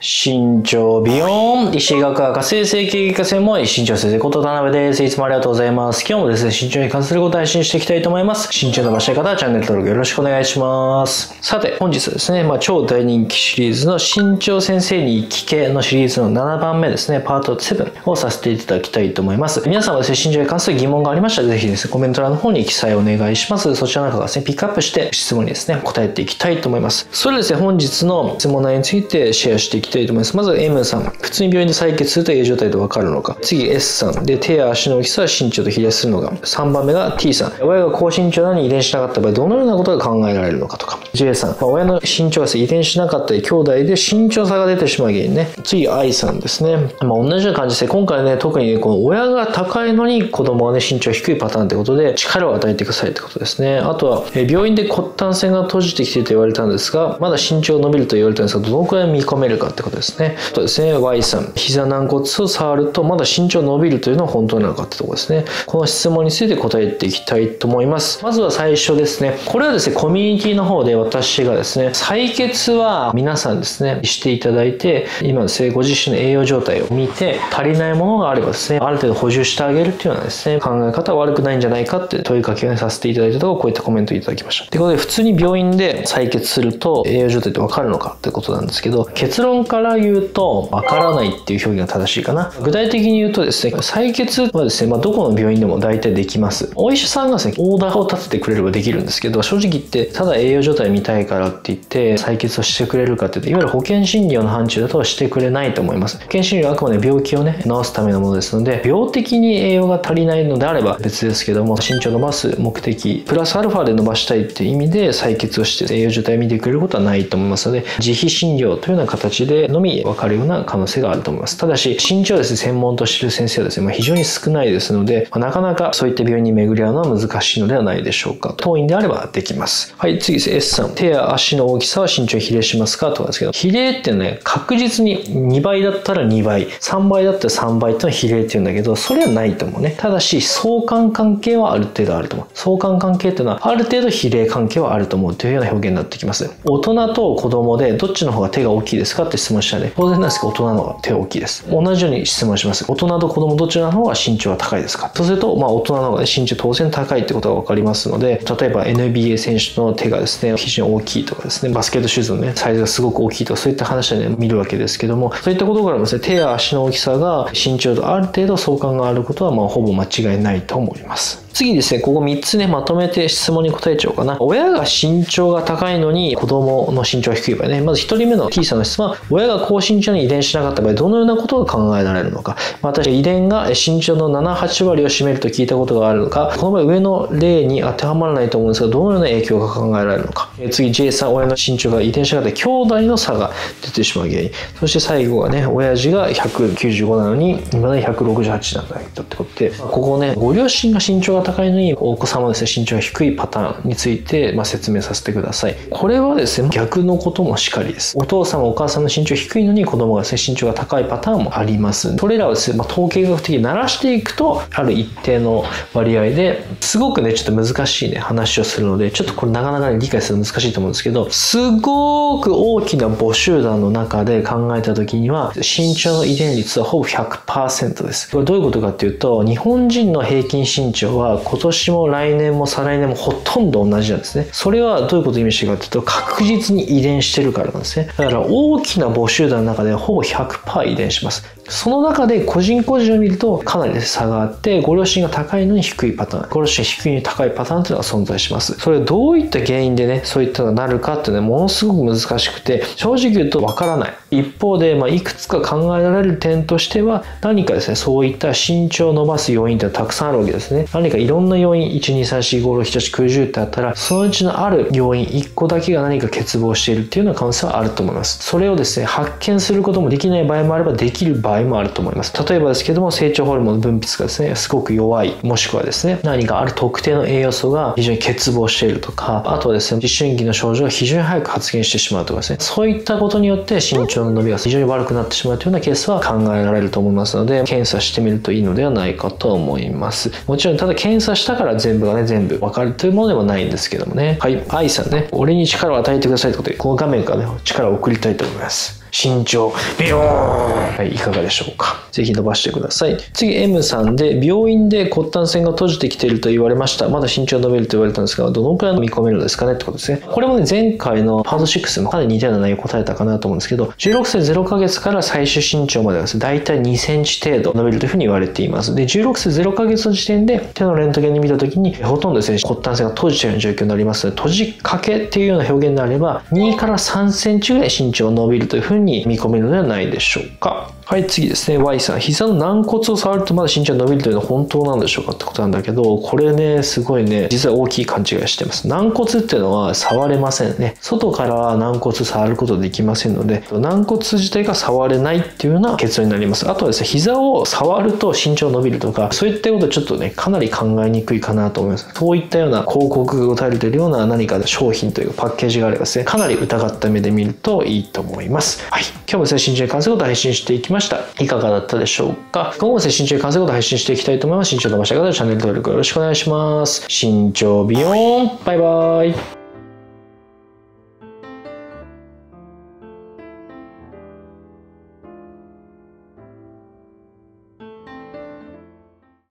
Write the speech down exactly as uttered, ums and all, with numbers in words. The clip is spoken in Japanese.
身長ビヨーン、石井学科生成形外科専門医、身長先生こと田辺です。いつもありがとうございます。今日もですね、身長に関することを配信していきたいと思います。身長伸ばしたい方はチャンネル登録よろしくお願いします。さて、本日はですね、まあ、超大人気シリーズの身長先生に聞けのシリーズのななばんめですね、パートななをさせていただきたいと思います。皆さんはですね、身長に関する疑問がありましたら、ぜひですね、コメント欄の方に記載をお願いします。そちらの中からですね、ピックアップして質問にですね、答えていきたいと思います。それでですね、本日の質問内容についてシェアしていきたいと思います。まず M さん、普通に病院で採血すると栄養状態でわかるのか。次 S さんで、手や足の大きさは身長と比例するのか。さんばんめが T さん、親が高身長なのに遺伝しなかった場合、どのようなことが考えられるのかとか。J さん、親の身長が遺伝しなかったり、兄弟で身長差が出てしまう原因ね。次 I さんですね。まあ、同じような感じですね。今回ね、特にね、この親が高いのに子供がね、身長低いパターンってことで、力を与えてくださいってことですね。あとは、病院で骨端線が閉じてきていると言われたんですが、まだ身長が伸びると言われたんですが、どのくらい見込めるかってことですね。あとですね、Y さん、膝軟骨を触るとまだ身長伸びるというのは本当なのかってところですね。この質問について答えていきたいと思います。まずは最初ですね。これはですね、コミュニティの方で私がですね、採血は皆さんですね、していただいて、今ですね、ご自身の栄養状態を見て、足りないものがあればですね、ある程度補充してあげるっていうようなですね、考え方は悪くないんじゃないかって問いかけを、ね、させていただいたところ、こういったコメントをいただきました。ということで、普通に病院で採血すると栄養状態ってわかるのかってことなんですけど、結論から言うと、わからないっていう表現が正しいかな。具体的に言うとですね、採血はですね、まあ、どこの病院でも大体できます。お医者さんがですね、オーダーを立ててくれればできるんですけど、正直言って、ただ栄養状態見たいからって言って、採血をしてくれるかって言って、いわゆる保険診療の範疇だとしてくれないと思います。保険診療はあくまで病気をね、治すためのものですので、病的に栄養が足りないのであれば別ですけども、身長を伸ばす目的、プラスアルファで伸ばしたいっていう意味で採血をして栄養状態を見てくれることはないと思いますので、自費診療というような形でのみ分かるような可能性があると思います。ただし、身長をですね、専門としている先生はですね、まあ、非常に少ないですので、まあ、なかなかそういった病院に巡り合うのは難しいのではないでしょうか。当院であればできます。はい、次です。S さん。手や足の大きさは身長に比例しますかとかですけど、比例ってね、確実ににばいだったらにばい、さんばいだったらさんばいっていうのは比例っていうんだけど、それはないと思うね。ただし、相関関係はある程度あると思う。相関関係っていうのは、ある程度比例関係はあると思うというような表現になってきます。大人と子供で、どっちの方が手が大きいですかって質問したらね、当然なんですけど、大人の方が手が大きいです。同じように質問します。大人と子供どちらの方が身長は高いですか。そうすると、まあ、大人の方が、ね、身長当然高いってことが分かりますので、例えば エヌビーエー 選手の手がですね、非常に大きいとかですね、バスケットシューズのね、サイズがすごく大きいとか、そういった話でね、見るわけですけども、そういったことからもですね、手や足の大きさが身長とある程度相関があることは、まあ、ほぼ間違いないと思います。次ですね、ここみっつね、まとめて質問に答えちゃおうかな。親が身長が高いのに子供の身長が低い場合ね。まずひとりめの T さんの質問は、親が高身長に遺伝しなかった場合、どのようなことが考えられるのか。また、遺伝が身長のなな、はちわりを占めると聞いたことがあるのか。この場合、上の例に当てはまらないと思うんですが、どのような影響が考えられるのか。次、J さん、親の身長が遺伝しなかった兄弟の差が出てしまう原因。そして最後はね、親父がひゃくきゅうじゅうごなのに、今までひゃくろくじゅうはちなんだってことで、ここね、ご両親が身長が高いのに、お子様はですね、身長が低いパターンについて、まあ、説明させてください。これはですね、逆のこともしかりです。お父様、お母さんの身長低いのに子供がですね、身長が高いパターンもあります。それらをですね、まあ、統計学的に慣らしていくと、ある一定の割合ですごくね、ちょっと難しいね、話をするので、ちょっとこれなかなか、ね、理解するの難しいと思うんですけど、すごく大きな母集団の中で考えた時には、身長の遺伝率はほぼ ひゃくパーセント です。これどういうことかっていうと、日本人の平均身長は今年も来年も再来年もほとんど同じなんですね。それはどういうことを意味してるかというと、確実に遺伝してるからなんですね。だから大きな母集団の中ではほぼ ひゃくパーセント 遺伝します。その中で個人個人を見るとかなり差があって、ご両親が高いのに低いパターン、ご両親低いのに高いパターンというのが存在します。それはどういった原因でね、そういったのがなるかっていうのはものすごく難しくて、正直言うとわからない。一方で、まあ、いくつか考えられる点としては、何かですね、そういった身長を伸ばす要因ってたくさんあるわけですね。何かいろんな要因、いち、に、さん、よん、ご、ろく、なな、はち、きゅう、じゅうってあったら、そのうちのある要因いっこだけが何か欠乏しているっていうような可能性はあると思います。それをですね、発見することもできない場合もあれば、できる場合もあると思います。例えばですけども、成長ホルモンの分泌がですね、すごく弱い、もしくはですね、何かある特定の栄養素が非常に欠乏しているとか、あとはですね、思春期の症状が非常に早く発現してしまうとかですね、そういったことによって身長の伸びが非常に悪くなってしまうというようなケースは考えられると思いますので、検査してみるといいのではないかと思います。もちろん、ただ検査したから全部がね、全部わかるというものでもないんですけどもね。はい、愛さんね、俺に力を与えてくださいということで、この画面からね、力を送りたいと思います。 身長ビヨーン、はい、いかがでしょうか。ぜひ伸ばしてください。次 エムさんで、病院で骨端線が閉じてきていると言われました。まだ身長伸びると言われたんですが、どのくらい見込めるのですかねってことですね。これもね、前回のパートシックスもかなり似たような内容を答えたかなと思うんですけど、じゅうろくさいゼロかげつから最終身長まではですね、だいたいにセンチ程度伸びるというふうに言われています。で、じゅうろくさいゼロかげつの時点で手のレントゲンで見たときに、ほとんどですね、骨端線が閉じているような状況になりますので、閉じかけっていうような表現であれば、にからさんセンチぐらい身長伸びるというふうに見込めるのではないでしょうか。はい、次ですね。Y さん。膝の軟骨を触るとまだ身長伸びるというのは本当なんでしょうかってことなんだけど、これね、すごいね、実は大きい勘違いしてます。軟骨っていうのは触れませんね。外から軟骨触ることできませんので、軟骨自体が触れないっていうような結論になります。あとはですね、膝を触ると身長伸びるとか、そういったことはちょっとね、かなり考えにくいかなと思います。そういったような広告が打たれているような何か商品というかパッケージがあればですね、かなり疑った目で見るといいと思います。はい。今日もですね、身長に関することを配信していきました。いかがだったでしょうか。今後もですね、身長に関することを配信していきたいと思います。身長伸ばしたい方はチャンネル登録よろしくお願いします。身長ビヨーン、バイバイ。